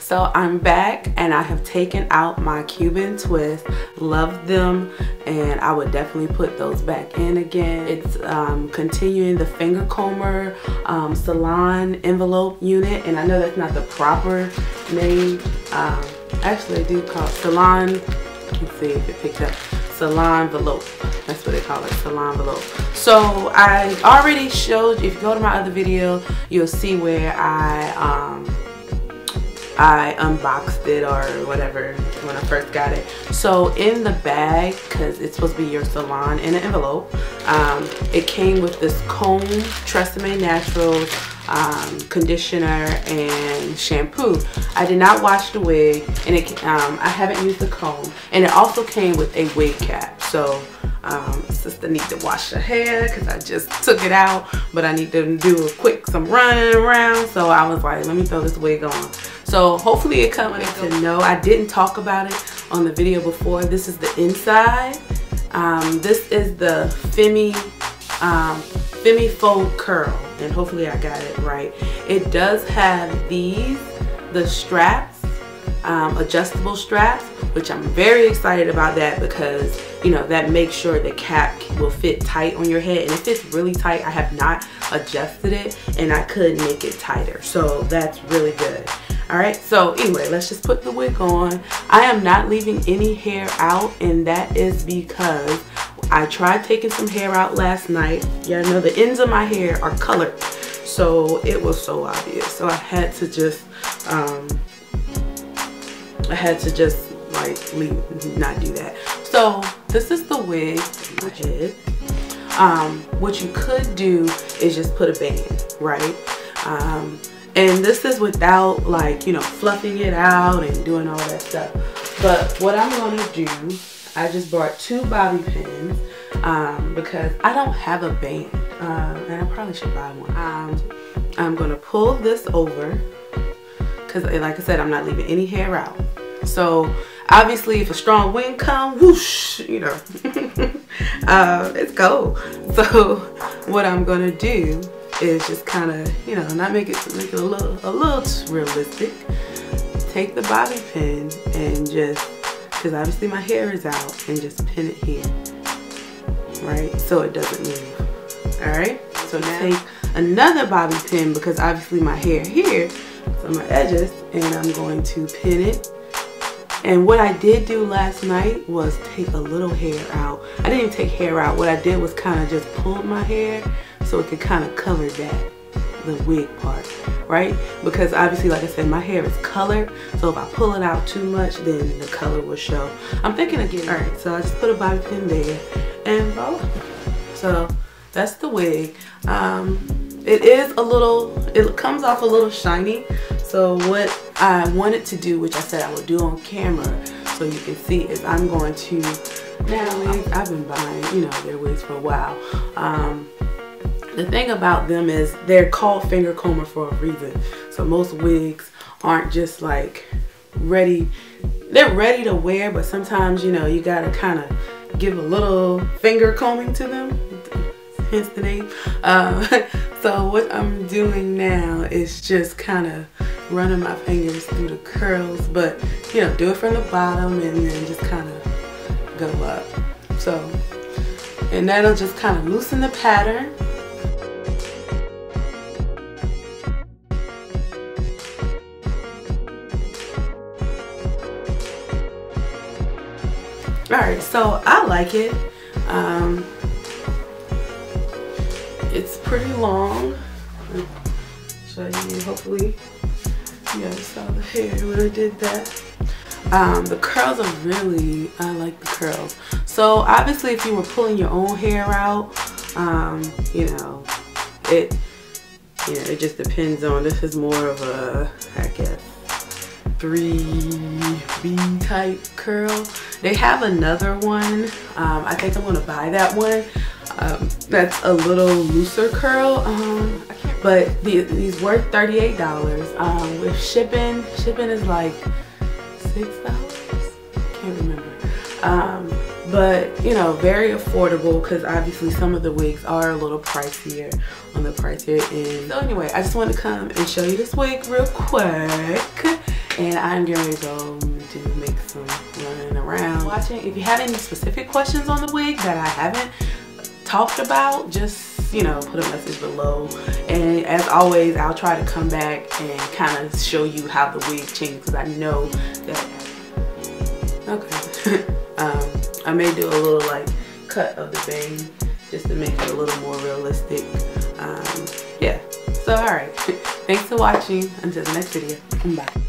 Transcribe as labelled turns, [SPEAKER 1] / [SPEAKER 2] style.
[SPEAKER 1] So I'm back and I have taken out my Cuban twist. Love them, and I would definitely put those back in again. It's continuing the finger comber salon envelope unit, and I know that's not the proper name. Actually, I do call it salon. Let's see if it picked up. Salon envelope. That's what they call it, salon envelope. So I already showed, if you go to my other video, you'll see where I unboxed it or whatever when I first got it. So in the bag, because it's supposed to be your salon in an envelope, it came with this comb, Tresemme Naturals conditioner and shampoo. I did not wash the wig, and I haven't used the comb, and it also came with a wig cap. So sister needs to wash her hair because I just took it out, but I need to do some running around. So I was like, let me throw this wig on. So hopefully it comes to know. I didn't talk about it on the video before. This is the inside. This is the Femi Faux Curl, and hopefully I got it right. It does have the straps, adjustable straps, which I'm very excited about that because, you know, that makes sure the cap will fit tight on your head. And if it's really tight, I have not adjusted it and I could make it tighter. So that's really good. Alright, so anyway, let's just put the wig on. I am not leaving any hair out, and that is because I tried taking some hair out last night. Yeah, I know the ends of my hair are colored, so it was so obvious. So I had to just like not do that. So this is the wig on my head. What you could do is just put a band, right? And this is without, like, you know, fluffing it out and doing all that stuff. But what I'm going to do, I just brought 2 bobby pins because I don't have a band, and I probably should buy one. I'm going to pull this over because, like I said, I'm not leaving any hair out. So obviously if a strong wind comes, whoosh, you know, let's go. So what I'm going to do is just kind of, you know, not make it a little realistic. Take the bobby pin and just, because obviously my hair is out, and just pin it here, right, so it doesn't move. All right, so now take another bobby pin, because obviously my hair here, so my edges, and I'm going to pin it. And what I did do last night was take a little hair out. I didn't even take hair out. What I did was kind of just pull my hair so it could kind of cover that, the wig part, right? Because obviously, like I said, my hair is colored, so if I pull it out too much, then the color will show. I'm thinking of getting, all right, so I just put a bobby pin there, and voila. So that's the wig. It is a little, it comes off a little shiny. So what I wanted to do, which I said I would do on camera so you can see, is I'm going to, now I've been buying, you know, their wigs for a while. The thing about them is they're called finger comber for a reason. So most wigs aren't just like ready, they're ready to wear, but sometimes, you know, you gotta kind of give a little finger combing to them, hence the name. So what I'm doing now is just kind of running my fingers through the curls, but, you know, do it from the bottom and then just kind of go up. So, and that'll just kind of loosen the pattern. Alright, so I like it. It's pretty long. I'll show you, hopefully you guys saw the hair when I did that. The curls are really, I like the curls. So obviously if you were pulling your own hair out, you know, it just depends on, this is more of a, I guess, 3B type curl. They have another one. I think I'm gonna buy that one. That's a little looser curl. But these worth $38. With shipping is like $6. Can't remember. But you know, very affordable, because obviously some of the wigs are a little pricier on the pricier end. So anyway, I just want to come and show you this wig real quick. and I'm getting ready to make some running around watching. If you have any specific questions on the wig that I haven't talked about, just, you know, put a message below. And as always, I'll try to come back and kind of show you how the wig changed, because I know that, okay. I may do a little like cut of the bang just to make it a little more realistic. Yeah, so alright, thanks for watching. Until the next video, bye.